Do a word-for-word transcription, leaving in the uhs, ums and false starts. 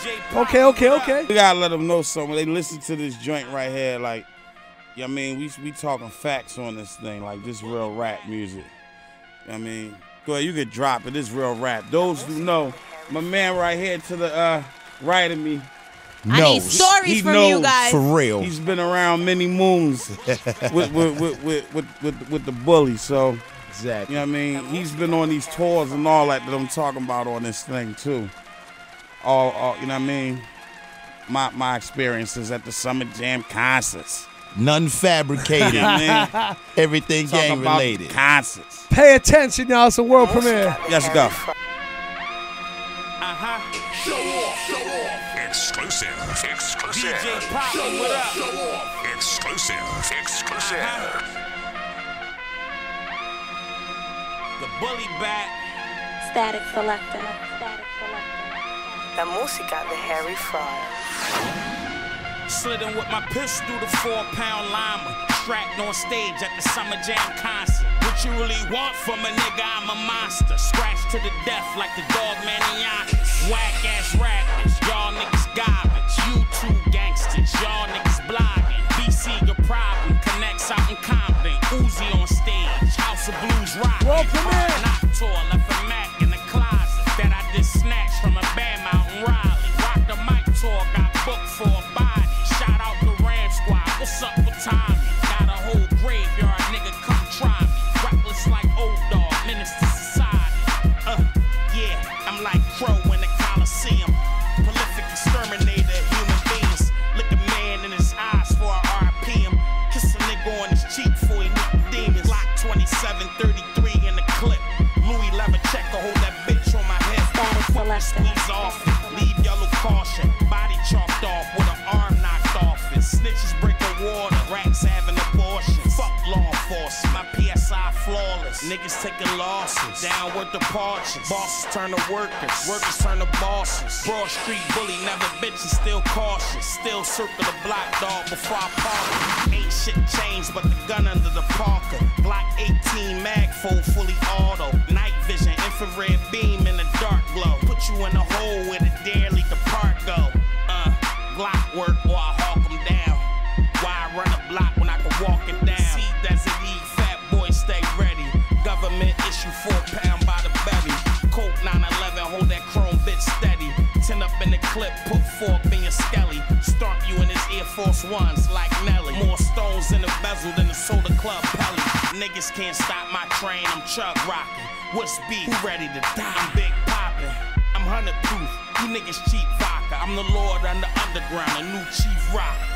Okay, okay, okay. We gotta let them know something. They listen to this joint right here, like, you know what I mean, we we talking facts on this thing, like this real rap music. You know what I mean, go ahead, you can drop it. This real rap. Those who know, my man right here to the uh, right of me. I need stories he from knows, you guys. For real. He's been around many moons with, with, with, with, with, with, with the bully, so. Exactly. You know what I mean? He's been on these tours and all that that I'm talking about on this thing, too. All, all you know what I mean? My my experiences at the Summer Jam concerts. None fabricated. You know what I mean? Everything Talking gang about related. Concerts. Pay attention, y'all. It's a world premiere. Let's go. Uh-huh. Show off, show off. Exclusive, exclusive. D J Pop, what up? Show off. Exclusive, exclusive. Uh-huh. The bully back. Static Selector. Static Selector. La música de Harry Fraud. Slid in with my pistol through the four-pound llama. Strapped on stage at the Summer Jam concert. What you really want from a nigga? I'm a monster. Scratched to the death like the dog Maniacs. Whack-ass rappers, y'all niggas garbage. You two gangsters, y'all niggas blogging. B C your problem, connects out in Compton. Uzi on stage, House of Blues rock. World premiere. Knock tour, left a Mac in the closet that I just snatched from a band out in Raleigh. Rock the mic tour, got booked for a body. Shout out the Ram Squad, what's up with Tommy? Got a whole graveyard, nigga, come try me. Reckless like old dog, menace to society. Uh, yeah, I'm like Crow in the Coliseum. Prolific exterminator of human beings. Look a man in his eyes for a R P M. Kiss a nigga on his cheek before he meet demons. Block twenty-seven thirty-three in the clip. Louis Leverchecker, hold that bitch on my head. Squeeze off it, leave yellow caution. Body chalked off with an arm knocked off it. Snitches breaking water, rats having abortions. Fuck law enforcement, my P S I flawless. Niggas taking losses, downward departures. Bosses turn to workers, workers turn to bosses. Broad Street bully, never bitches, still cautious. Still circle the block, dog, before I park. Ain't shit changed but the gun under the Parker. Glock eighteen mag full, fully auto. Night vision, infrared beam in the dark glow. Put you in a hole where the dearly depart go. Uh, Glock work or I hawk them down. Why I run a block when I can walk it down? See, that's it, E, fat boy, stay ready. Government issue four pound by the belly. Colt nine eleven, hold that chrome bitch steady. Ten up in the clip, put four up in your skelly. Stomp you in his Air Force Ones like Nelly. More stones in the bezel than the Soda Club Pelly. Niggas can't stop my train, I'm Chuck rocking. What's beef? Who ready to die? I'm Big Poppin'. I'm hundred proof. You niggas cheap vodka. I'm the Lord on the underground, a new chief rock.